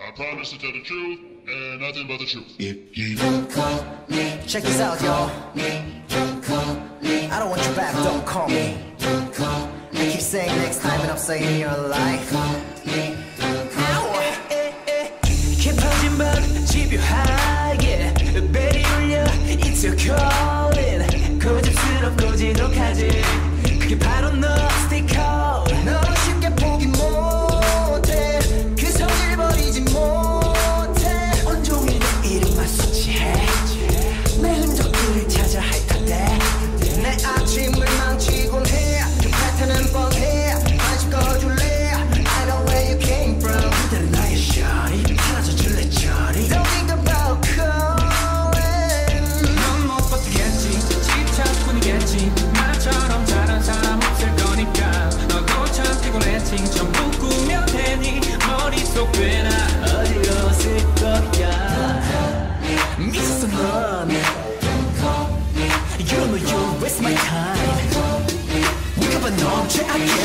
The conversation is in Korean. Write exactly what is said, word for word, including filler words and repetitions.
I promise to tell the truth and nothing but the truth. If you don't call me, check this out, y'all. don't call me, I don't want you back, don't call me. don't call me. I keep saying next time and I'm saying you're alive. 깊어진 밤 집요하게 벨이 울려 It's your calling 고집스럽고 지독하지 그게 바로 너 스티커 너 쉽게 포기 못해 그 성질 버리지 못해 온종일 내 이름만 수치해 내 흔적들을 찾아 핥아대 내 아침을 망치곤 해 그 패턴은 뻔해 관심 꺼줄래 I know where you came from 그대로 나의 shawty 사라져 줄래 저리 Don't think about calling 넌 못 버티겠지 집착뿐이겠지 나처럼 잘한 사람 없을 거니까 너도 참 피곤했지 전부 꾸며 대니 머릿속 꽤나 어지러웠을 거야 미쳤어 넌 You don't know you waste my time 위급한 넘쳐 I